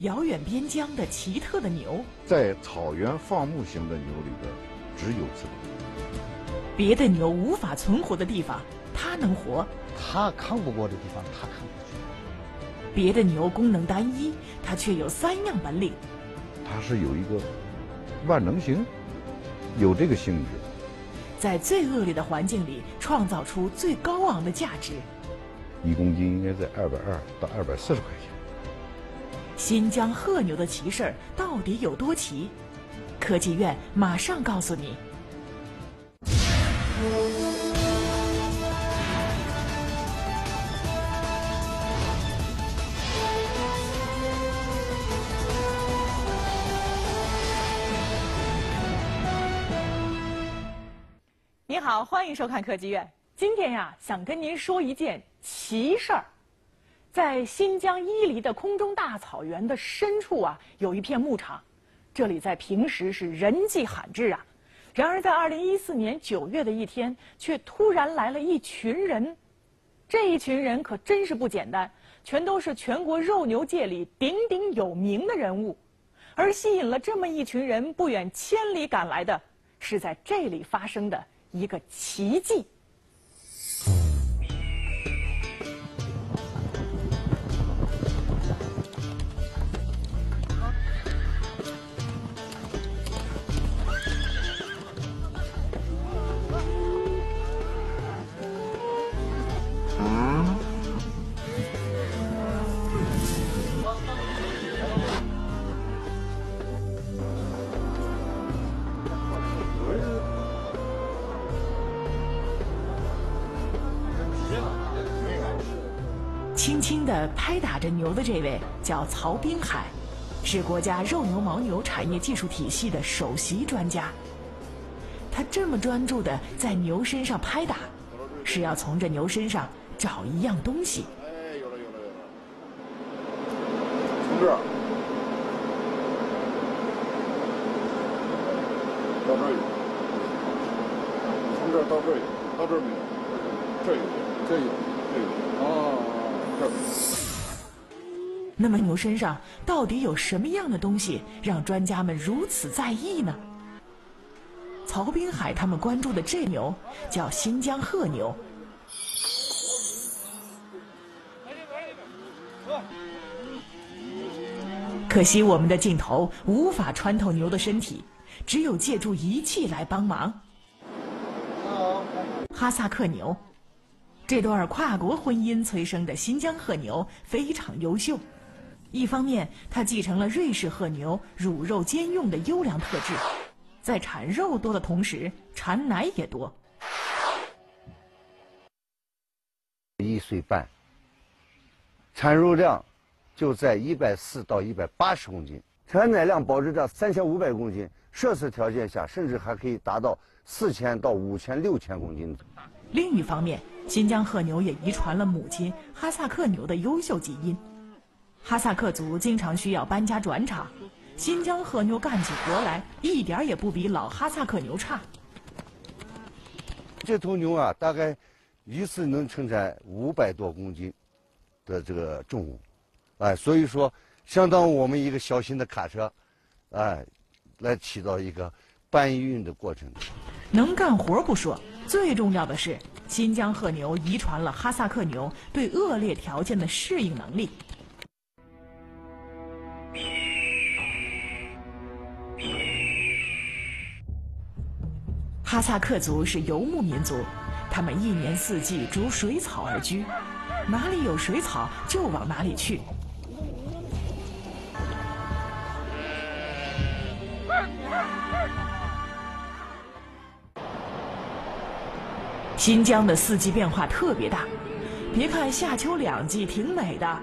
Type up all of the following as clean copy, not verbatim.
遥远边疆的奇特的牛。 在草原放牧型的牛里边，只有此种。 别的牛无法存活的地方，它能活； 它扛不过的地方，它扛过去。 别的牛功能单一，它却有3样本领。 它是有一个万能型，有这个性质。 在最恶劣的环境里，创造出最高昂的价值。 1公斤应该在220到240块钱。 新疆褐牛的奇事儿到底有多奇？科技院马上告诉你。你好，欢迎收看科技院。今天呀，想跟您说一件奇事儿。在新疆伊犁的空中大草原的深处啊，有一片牧场，这里在平时是人迹罕至啊。然而在2014年9月的一天，却突然来了一群人。这一群人可真是不简单，全都是全国肉牛界里鼎鼎有名的人物。而吸引了这么一群人不远千里赶来的，是在这里发生的一个奇迹。轻轻地拍打着牛的这位叫曹滨海，是国家肉牛牦牛产业技术体系的首席专家。他这么专注地在牛身上拍打，是要从这牛身上找一样东西。 哎，有了。从这儿到这儿有，从这儿到这儿有，到这儿没有，这有，这有，哦。 那么牛身上到底有什么样的东西让专家们如此在意呢？曹滨海他们关注的这牛叫新疆褐牛。可惜我们的镜头无法穿透牛的身体，只有借助仪器来帮忙。哈萨克牛，这段跨国婚姻催生的新疆褐牛非常优秀。一方面，它继承了瑞士褐牛乳肉兼用的优良特质，在产肉多的同时，产奶也多。 1岁半，产肉量就在140到180公斤，产奶量保持着3500公斤，摄氏条件下甚至还可以达到4000到5000、6000公斤。 另一方面，新疆褐牛也遗传了母亲哈萨克牛的优秀基因。哈萨克族经常需要搬家转场，新疆褐牛干起活来一点也不比老哈萨克牛差。 这头牛啊，大概一次能承载500多公斤的这个重物，所以说相当于我们一个小型的卡车，来起到一个搬运的过程。 能干活不说，最重要的是新疆褐牛遗传了哈萨克牛对恶劣条件的适应能力。哈萨克族是游牧民族，他们一年四季逐水草而居，哪里有水草就往哪里去。新疆的四季变化特别大，别看夏秋2季挺美的，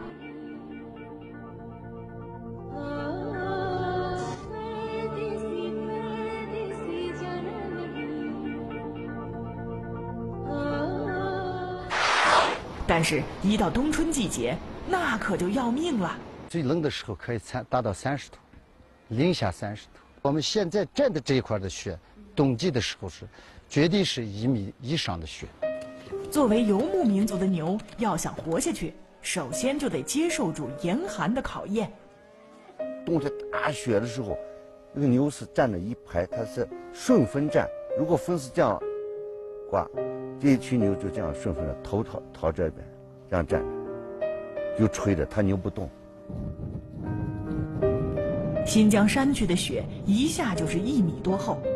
但是一到冬春季节，那可就要命了。 最冷的时候可以达到30度，零下30度。我们现在站的这一块的雪，冬季的时候是绝对是1米以上的雪。 作为游牧民族的牛，要想活下去，首先就得接受住严寒的考验。 冬天大雪的时候，那个牛是站着一排，它是顺风站。如果风是这样刮，这一群牛就这样顺风的头朝这边，这样站着，就吹着，它牛不动。 新疆山区的雪一下就是1米多厚，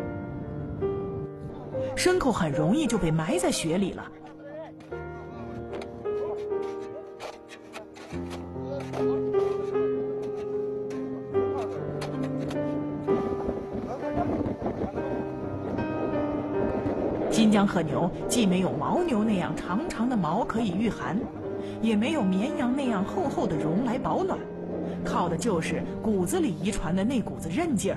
牲口很容易就被埋在雪里了。新疆褐牛既没有牦牛那样长长的毛可以御寒，也没有绵羊那样厚厚的绒来保暖，靠的就是骨子里遗传的那股子韧劲儿。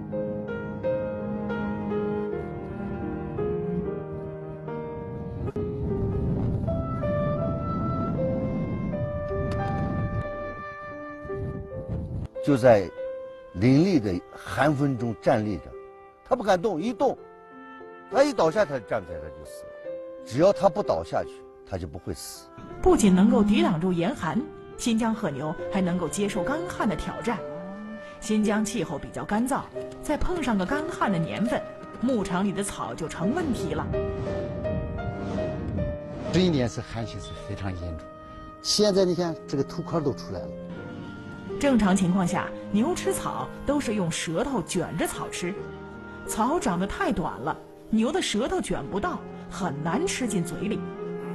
就在凌厉的寒风中站立着，它不敢动，一动，它一倒下，它站不起来，它就死了。只要它不倒下去，它就不会死。 不仅能够抵挡住严寒，新疆褐牛还能够接受干旱的挑战。新疆气候比较干燥，再碰上个干旱的年份，牧场里的草就成问题了。 这一年是旱情是非常严重，现在你看这个土块都出来了。 正常情况下，牛吃草都是用舌头卷着草吃，草长得太短了，牛的舌头卷不到，很难吃进嘴里。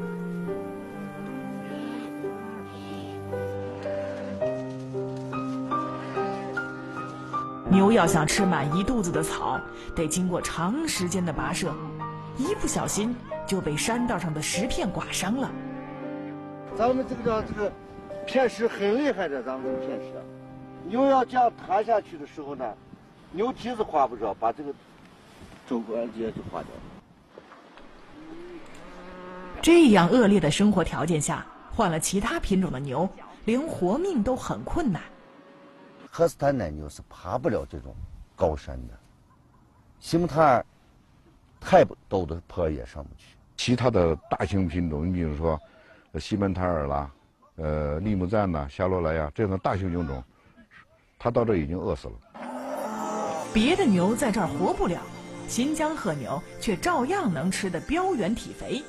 牛要想吃满一肚子的草，得经过长时间的跋涉，一不小心就被山道上的石片刮伤了。 咱们这个片石很厉害的，咱们这个片石，牛要这样塌下去的时候呢，牛蹄子划不着，把这个肘关节就划掉了。 这样恶劣的生活条件下，换了其他品种的牛，连活命都很困难。 荷斯坦奶牛是爬不了这种高山的，西木塔尔太陡的坡也上不去。 其他的大型品种，你比如说西门塔尔啦、利姆赞呐、夏罗莱呀这样的大型牛种，它到这已经饿死了。 别的牛在这儿活不了，新疆褐牛却照样能吃得膘圆体肥。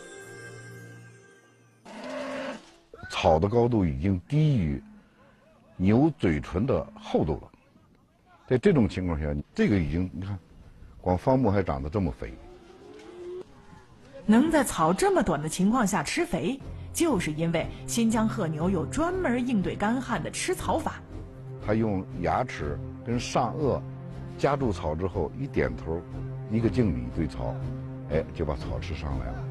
草的高度已经低于牛嘴唇的厚度了，在这种情况下，这个已经你看，光方木还长得这么肥。 能在草这么短的情况下吃肥，就是因为新疆褐牛有专门应对干旱的吃草法。 它用牙齿跟上颚夹住草之后，一点头，一个敬礼对草，哎，就把草吃上来了。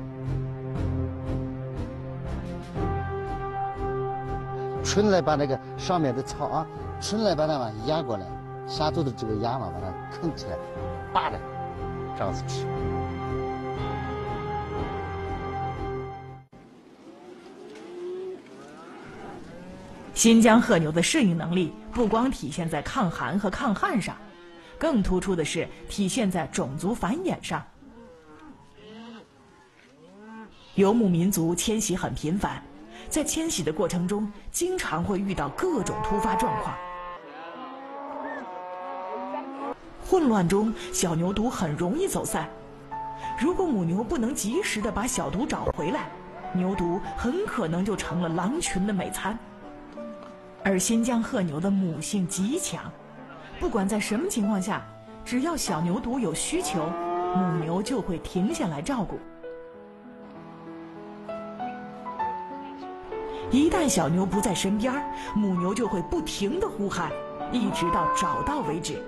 春来把那个上面的草啊，春来把它嘛压过来，下头的这个芽嘛把它啃起来，扒着，这样子吃。 新疆褐牛的适应能力不光体现在抗寒和抗旱上，更突出的是体现在种族繁衍上。游牧民族迁徙很频繁，在迁徙的过程中，经常会遇到各种突发状况。混乱中，小牛犊很容易走散。如果母牛不能及时地把小犊找回来，牛犊很可能就成了狼群的美餐。而新疆褐牛的母性极强，不管在什么情况下，只要小牛犊有需求，母牛就会停下来照顾。一旦小牛不在身边，母牛就会不停地呼喊，一直到找到为止。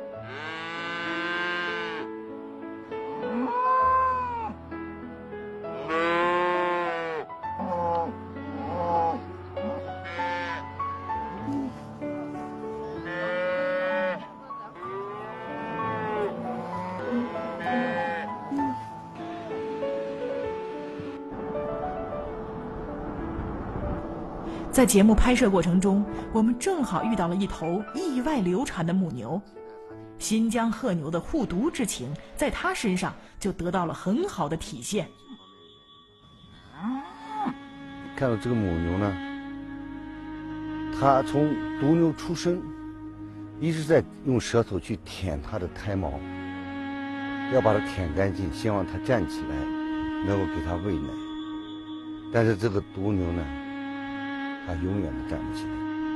在节目拍摄过程中，我们正好遇到了一头意外流产的母牛。新疆褐牛的护犊之情，在它身上就得到了很好的体现。 看到这个母牛呢， 它从犊牛出生，一直在用舌头去舔它的胎毛，要把它舔干净，希望它站起来，能够给它喂奶。但是这个犊牛呢，它永远都站不起来。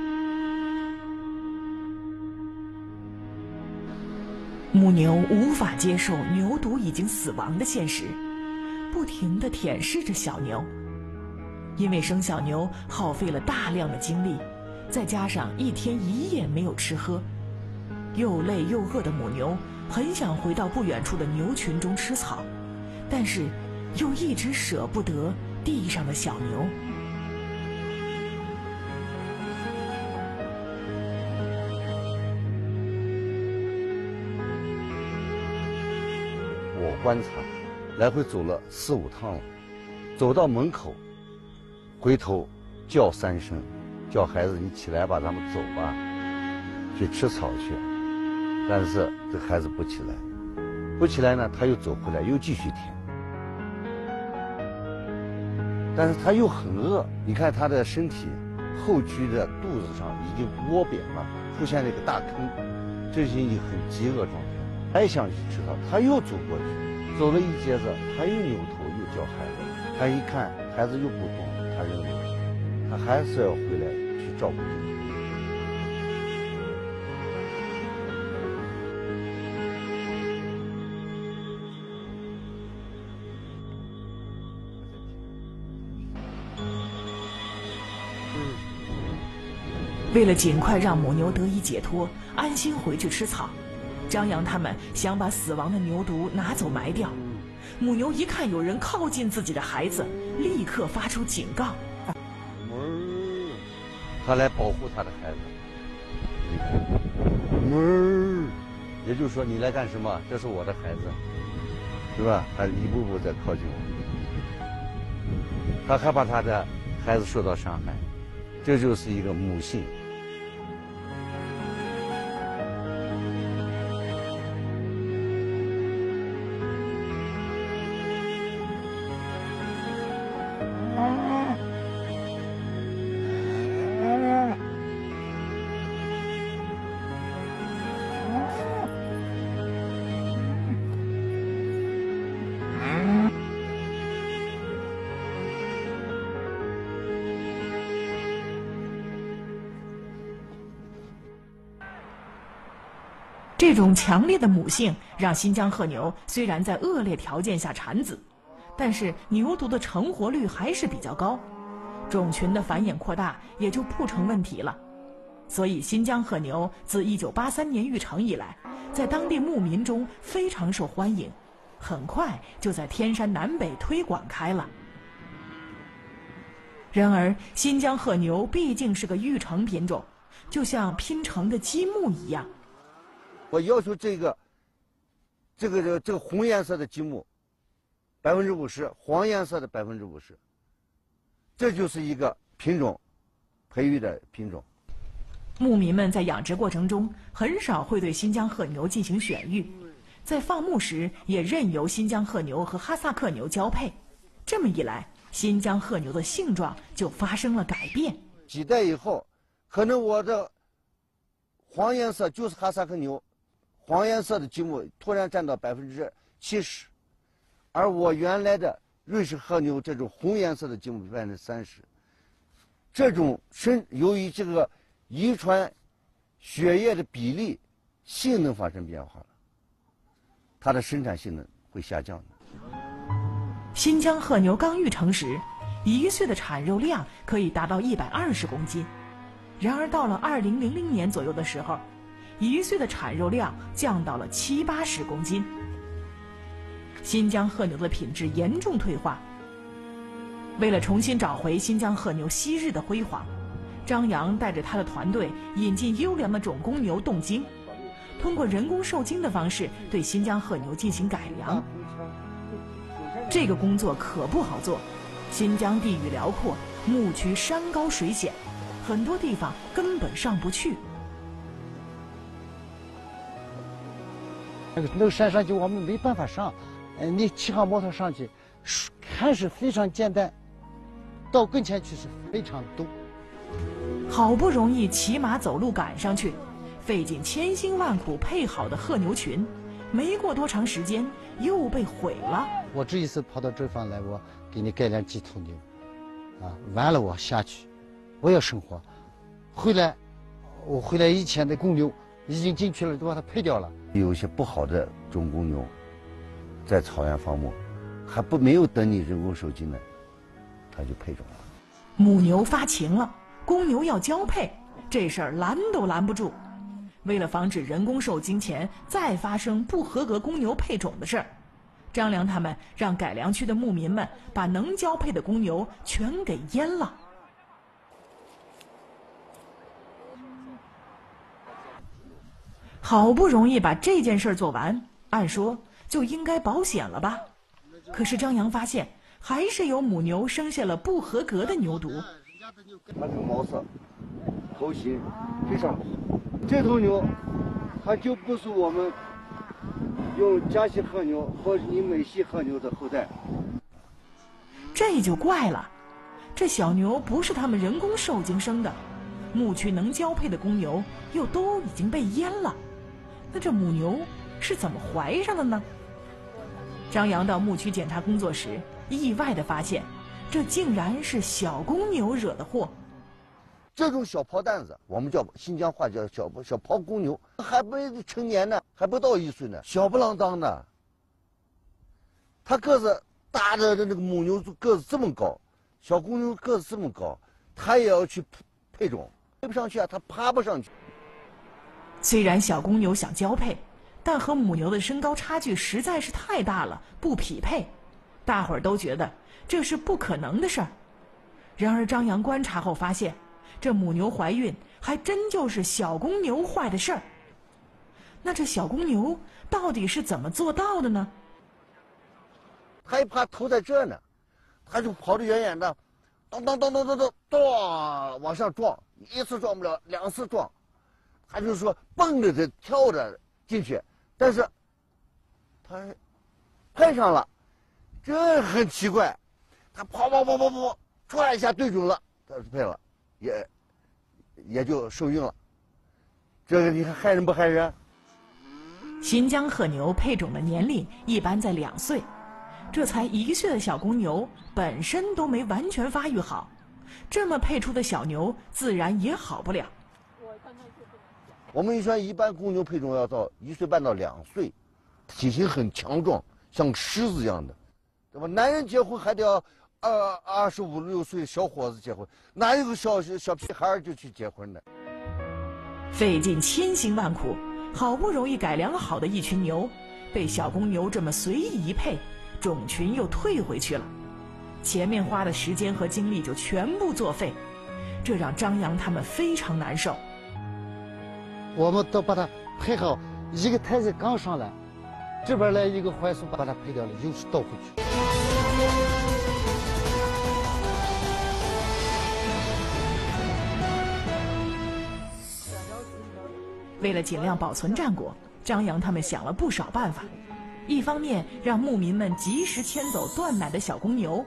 母牛无法接受牛犊已经死亡的现实，不停地舔舐着小牛。因为生小牛耗费了大量的精力，再加上一天一夜没有吃喝，又累又饿的母牛很想回到不远处的牛群中吃草，但是又一直舍不得地上的小牛。 我观察，来回走了4、5趟了，走到门口，回头叫3声，叫孩子你起来吧，咱们走吧，去吃草去。但是这孩子不起来，不起来呢，他又走回来，又继续舔。但是他又很饿，你看他的身体后区的肚子上已经窝扁了，出现了一个大坑，这是已经很饥饿状态。还想去吃草，他又走过去，走了一截子，他又扭头又叫孩子。他一看孩子又不动，他认为他还是要回来去照顾这个。 为了尽快让母牛得以解脱，安心回去吃草，张扬他们想把死亡的牛犊拿走埋掉。母牛一看有人靠近自己的孩子，立刻发出警告。 他来保护他的孩子。也就是说，你来干什么？这是我的孩子，是吧？他一步步在靠近我，他害怕他的孩子受到伤害，这就是一个母性。 这种强烈的母性让新疆褐牛虽然在恶劣条件下产子，但是牛犊的成活率还是比较高，种群的繁衍扩大也就不成问题了。所以新疆褐牛自1983年育成以来，在当地牧民中非常受欢迎，很快就在天山南北推广开了。然而新疆褐牛毕竟是个育成品种，就像拼成的积木一样。 我要求这个红颜色的积木50%，黄颜色的50%，这就是一个品种培育的品种。 牧民们在养殖过程中很少会对新疆褐牛进行选育，在放牧时也任由新疆褐牛和哈萨克牛交配。这么一来，新疆褐牛的性状就发生了改变。 几代以后，可能我的黄颜色就是哈萨克牛，黄颜色的积木突然占到70%，而我原来的瑞士褐牛这种红颜色的积木30%。这种由于这个遗传血液的比例性能发生变化了，它的生产性能会下降的。 新疆褐牛刚育成时，1岁的产肉量可以达到120公斤，然而到了2000年左右的时候，1岁的产肉量降到了70、80公斤。新疆褐牛的品质严重退化。为了重新找回新疆褐牛昔日的辉煌，张扬带着他的团队引进优良的种公牛冻精，通过人工受精的方式对新疆褐牛进行改良。这个工作可不好做，新疆地域辽阔，牧区山高水险，很多地方根本上不去。 那个山上去我们没办法上，你骑上摩托上去，看是非常简单，到跟前去是非常陡。 好不容易骑马走路赶上去，费尽千辛万苦配好的褐牛群，没过多长时间又被毁了。 我这一次跑到这方来，我给你改良几头牛，完了我下去，我要生活。我回来以前的公牛已经进去了，都把它配掉了。 有一些不好的种公牛，在草原放牧，没有等你人工受精呢，它就配种了。 母牛发情了，公牛要交配，这事儿拦都拦不住。为了防止人工受精前再发生不合格公牛配种的事儿，张良他们让改良区的牧民们把能交配的公牛全给阉了。好不容易把这件事做完，按说就应该保险了吧？可是张扬发现，还是有母牛生下了不合格的牛犊。 它这个毛色、头型非常不好。这头牛，它就不是我们用加系褐牛或者你美系褐牛的后代。 这就怪了，这小牛不是他们人工受精生的，牧区能交配的公牛又都已经被阉了。那这母牛是怎么怀上的呢？张扬到牧区检查工作时，意外地发现，这竟然是小公牛惹的祸。 这种小炮蛋子，我们叫新疆话叫小炮公牛，还没成年呢，还不到1岁呢，小不啷当的。它个子大的那个母牛个子这么高，小公牛个子这么高，它也要去配种，配不上去啊，它爬不上去。 虽然小公牛想交配，但和母牛的身高差距实在是太大了，不匹配。大伙儿都觉得这是不可能的事儿。然而张扬观察后发现，这母牛怀孕还真就是小公牛坏的事儿。那这小公牛到底是怎么做到的呢？ 它一怕头在这呢，它就跑得远远的，咚往上撞，一次撞不了，2次撞。他就说蹦着跳着进去，但是他配上了，这很奇怪。他跑，唰一下对准了，他是配了，也就受孕了。这个你看害人不害人？ 新疆褐牛配种的年龄一般在2岁，这才1岁的小公牛本身都没完全发育好，这么配出的小牛自然也好不了。 我们一般公牛配种要到1岁半到2岁，体型很强壮，像狮子一样的，对吧？男人结婚还得要25、26岁小伙子结婚，哪有个小屁孩就去结婚的？ 费尽千辛万苦，好不容易改良好的一群牛，被小公牛这么随意一配，种群又退回去了，前面花的时间和精力就全部作废，这让张扬他们非常难受。 我们都把它配好，一个胎子刚上来，这边来一个怀素把它配掉了，又是倒回去。 为了尽量保存战果，张扬他们想了不少办法。一方面让牧民们及时牵走断奶的小公牛，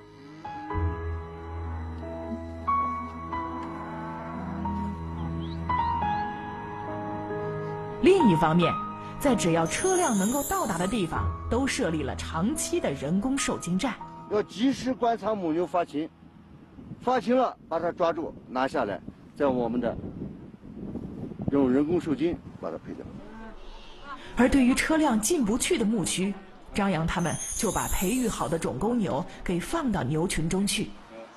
另一方面，在只要车辆能够到达的地方，都设立了长期的人工受精站。 要及时观察母牛发情，发情了把它抓住拿下来，在我们的用人工受精把它配掉。 而对于车辆进不去的牧区，张扬他们就把培育好的种沟牛给放到牛群中去。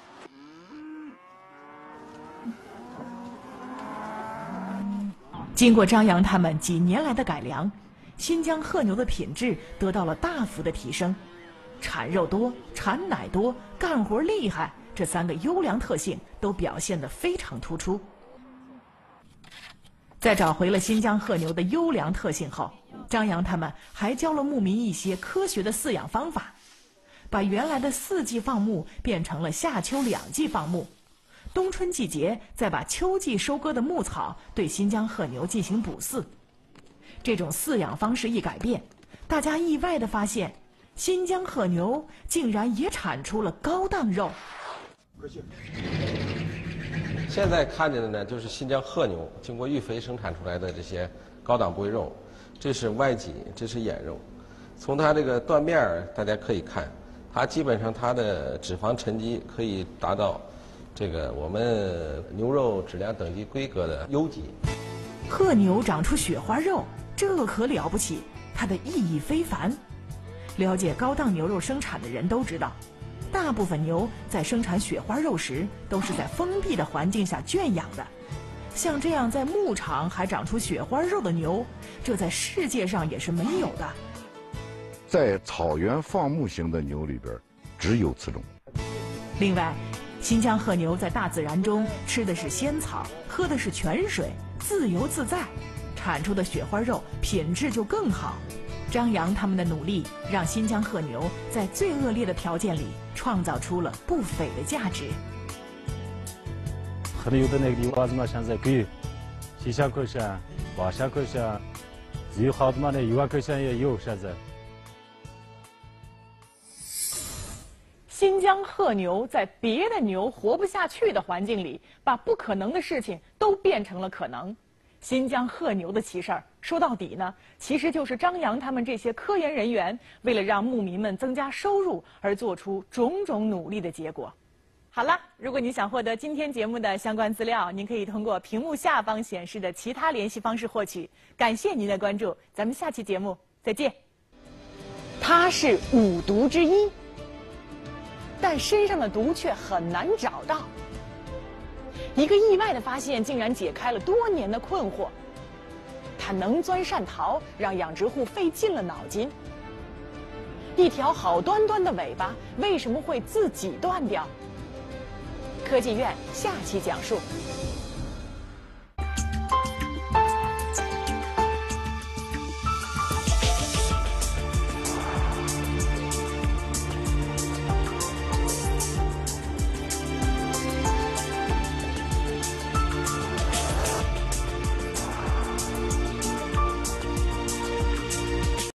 经过张扬他们几年来的改良，新疆褐牛的品质得到了大幅的提升，产肉多、产奶多、干活厉害，这3个优良特性都表现得非常突出。在找回了新疆褐牛的优良特性后，张扬他们还教了牧民一些科学的饲养方法，把原来的4季放牧变成了夏秋2季放牧，冬春季节再把秋季收割的牧草对新疆褐牛进行补饲。这种饲养方式一改变，大家意外地发现，新疆褐牛竟然也产出了高档肉。 现在看见的呢，就是新疆褐牛经过育肥生产出来的这些高档部位肉，这是外脊，这是眼肉。从它这个断面儿，大家可以看，它基本上它的脂肪沉积可以达到这个我们牛肉质量等级规格的优级。 褐牛长出雪花肉，这可了不起，它的意义非凡。了解高档牛肉生产的人都知道，大部分牛在生产雪花肉时都是在封闭的环境下圈养的。像这样在牧场还长出雪花肉的牛，这在世界上也是没有的。 在草原放牧型的牛里边，只有此种。 另外，新疆褐牛在大自然中吃的是仙草，喝的是泉水，自由自在，产出的雪花肉品质就更好。张扬他们的努力，让新疆褐牛在最恶劣的条件里创造出了不菲的价值。 可能有的那个地方子嘛，现在给7,000块钱、8,000块钱，只有好的嘛，那1万块钱也有现在。 新疆褐牛在别的牛活不下去的环境里，把不可能的事情都变成了可能。新疆褐牛的奇事儿，说到底呢，其实就是张扬他们这些科研人员为了让牧民们增加收入而做出种种努力的结果。好了，如果您想获得今天节目的相关资料，您可以通过屏幕下方显示的其他联系方式获取。感谢您的关注，咱们下期节目再见。它是5毒之一，但身上的毒却很难找到。一个意外的发现竟然解开了多年的困惑。它能钻善逃，让养殖户费尽了脑筋。一条好端端的尾巴为什么会自己断掉？科技院下期讲述。